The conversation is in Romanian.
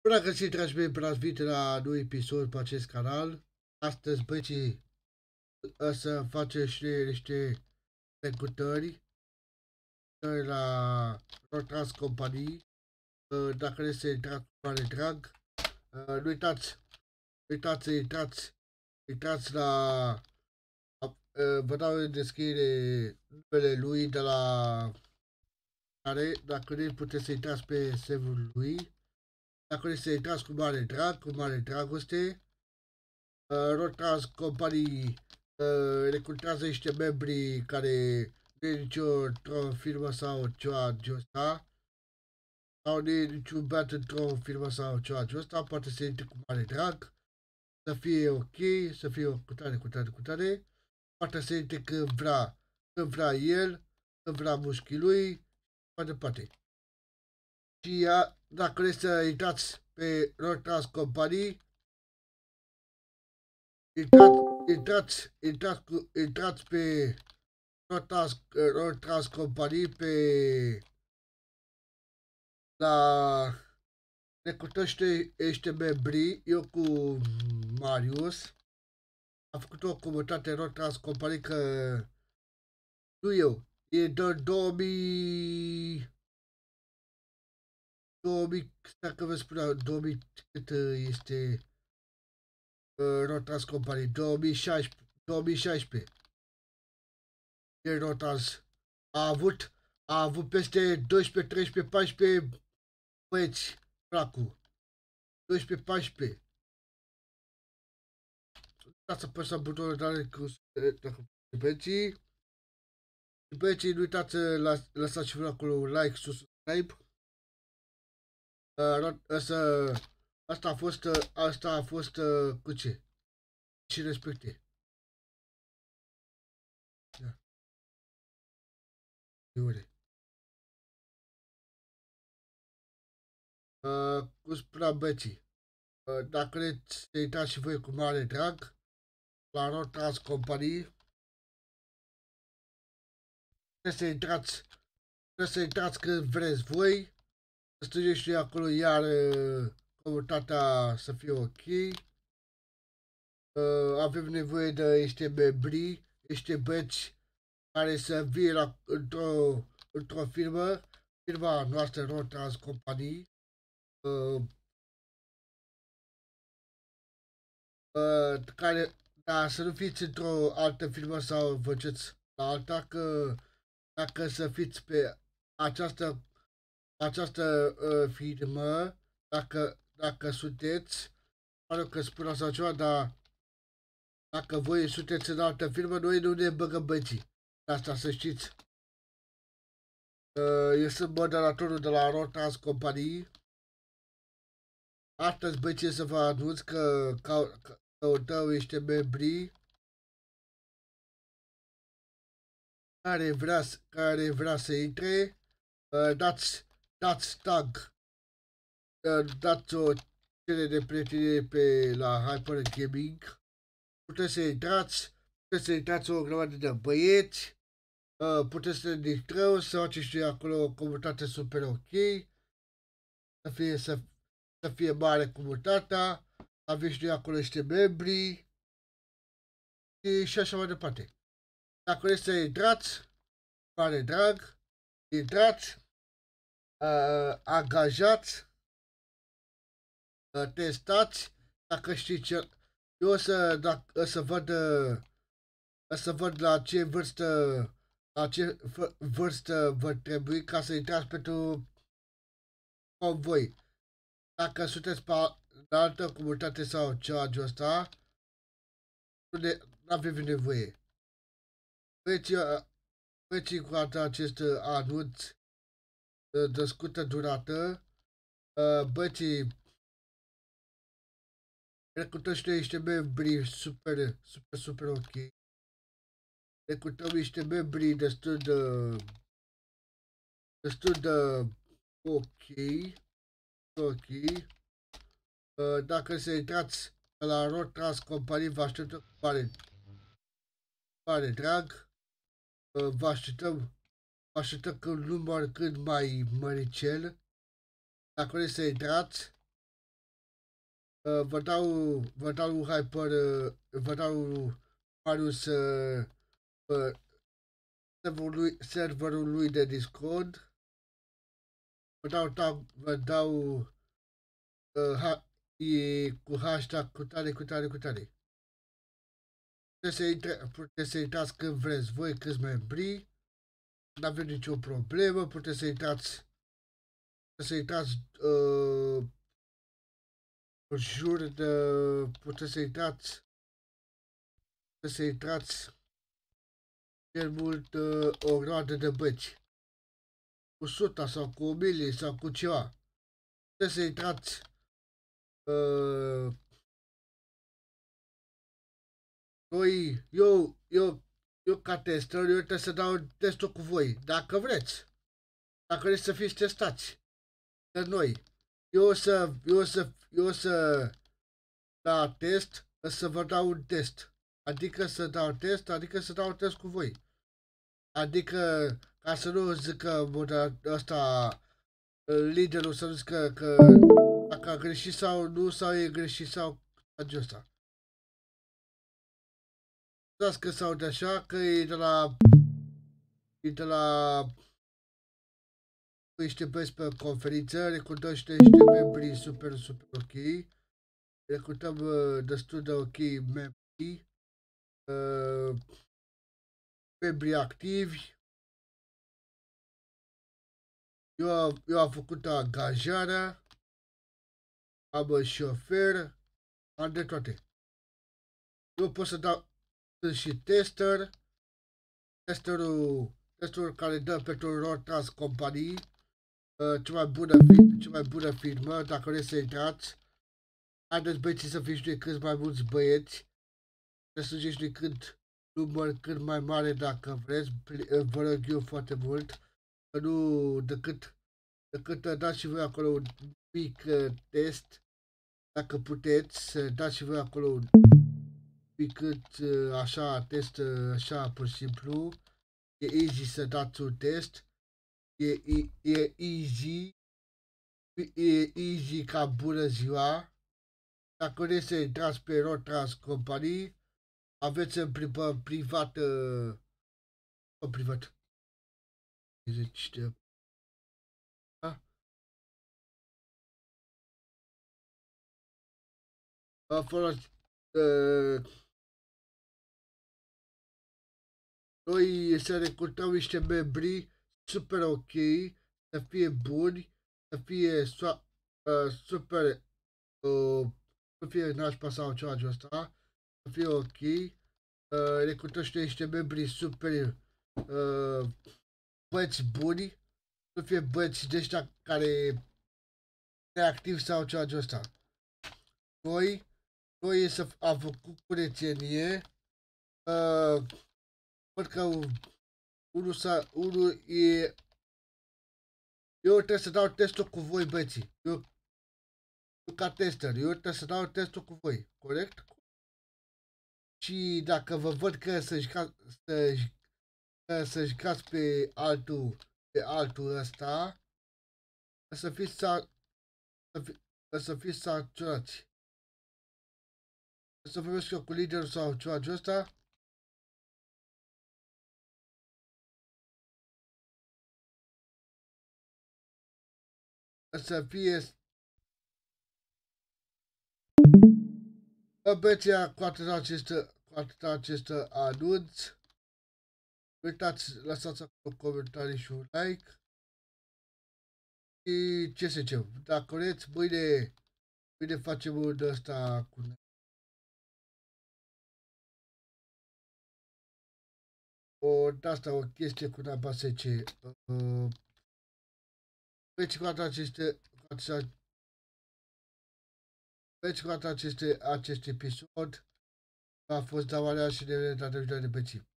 Bun, dacă ți dragi mei, bine ați venit la nou episod pe acest canal. Astăzi, băieții, o să facem și niște recrutări la Rotras Company. Dacă vreți să intrați cu mare drag, nu uitați, intrați la... Vă dau în descriere numele lui de la care, dacă nu puteți să intrați pe serverul lui. Dacă vreți să intrați cu mare drag, cu mare dragoste, Rotras Company recrutează niște membri care nu e nicio firmă sau ceva de ăsta, sau nu e niciun băiat într-o firmă sau ceva de ăsta, poate să intre cu mare drag, să fie ok, să fie cu tare, poate să intre când vrea el, când vrea mușchii lui, mai departe. Și dacă vreți să intrați pe Rotras Company, intrați pe Rotras Company pe la recrutăște niște membri, eu cu Marius am făcut o comunitate Rotras Company că nu eu, e de 2000, dacă vă spuneam, 2000 cât este Rotras Company, 2016. E Rotras a avut peste 12, 13, 14 băieți, dracu. 12, 14. Uitați să apăsați butonul de like dacă băieții. Și băieții, nu uitați să lăsați și acolo un like, subscribe. Asta a fost cu ce? Și respecte. Da. Cum spuneam băieții, dacă vreți să intrați și voi cu mare drag la Rotras Company, trebuie să intrați când vreți voi, să strângeți și acolo iar comunitatea să fie ok. Avem nevoie de niște membri, niște băieți care să vină într-o firma noastră Rotras Company, care, da, să nu fiți într-o altă firmă sau vă duceți la alta, că dacă să fiți pe această firmă, dacă sunteți, pare că spun așa ceva, dar dacă voi sunteți în altă firmă, noi nu ne băgăm băieții. Asta să știți. Eu sunt moderatorul de la Rotras Company. Astăzi, băieții, să vă anunț că căutăm niște membri care vrea să intre. Dați tag, dați o cerere de prietenie pe la Hyper Gaming. Puteți să intrați o grămadă de băieți, puteți să ne distrăm, să faceți și acolo o comunitate super ok, să fie mare comunitatea, aveți și acolo niște membri și așa mai departe. Dacă vreți să intrați, mare drag, intrați, angajați, testați, dacă știți ce, eu o să văd la ce vârstă vă trebuie ca să intrați pentru convoi. Dacă sunteți pe altă comunitate sau ceva de ăsta, nu avem nevoie. Băieții cu acest anunț de scurtă durată, băieții recrutăm și niște membri super ok. Recrutăm niște membri destul de ok. Dacă să intrați la Rotras Company, vă așteptăm cu mare drag. Vă așteptăm cu un număr cât mai măricel. Dacă vreți să intrați, vă dau un hyper, vă dau Marius serverul lui de Discord. Vă dau cu hashtag cu tare. Puteți să intrați când vreți voi, câți membri. Nu avem nicio problemă, puteți să intrați în jur de, puteți să intrați cel mult o roadă de băci, cu 100 sau cu 1000 sau cu ceva. Puteți să intrați eu ca tester, eu trebuie să dau testul cu voi, dacă vreți. Dacă vreți să fiți testați de noi. Eu o să la test, să vă dau un test. Adică să dau test cu voi. Adică, ca să nu zică ăsta, liderul să nu zică că dacă a greșit sau nu, sau e greșit sau acesta. Dați că s-aude așa, că e de la niște băieți pe conferință, recrutăm niște membri super ok. Recrutăm destul de ok membri activi. Eu am făcut angajarea, am șofer, am de toate. Eu pot să dau și tester, testerul care dă pentru Rotrans companii, cea mai bună firmă, dacă vreți să intrați. Haideți băieții să fiți cât mai mulți băieți, să strângeți număr cât mai mare dacă vreți, vă rog eu foarte mult, că nu decât dați și voi acolo un mic test, dacă puteți, dați și voi acolo un mic așa test, așa pur și simplu, e easy să dați un test, e easy ca bună ziua. Dacă vreți să intrați pe Rotrans Company, aveți în privat, zice, da? Noi să recrutăm niște membri super ok, să fie buni, să fie super, să fie nașpa sau ceva de ăsta, să fie ok. Recrutăm și niște membri super băieți buni, să fie băieți de ăștia care reactivi sau ceva de ăsta. Noi am făcut curățenie, văd că unul e... Eu trebuie să dau testul cu voi, băieții. Eu ca tester, eu trebuie să dau testul cu voi, corect? Și dacă vă văd că să jucați pe altul ăsta, să fiți sancționați. Să vorbesc eu cu liderul sau ceva de ăsta. Să fie... Băieții, cu atât acest anunț. Uitați, lăsați acolo comentarii și un like. Și ce să zicem, dacă vreți, mâine facem un ăsta cu... o chestie cu naba 10. Deci cu acest episod a fost Davarea și de data viitoare de beții.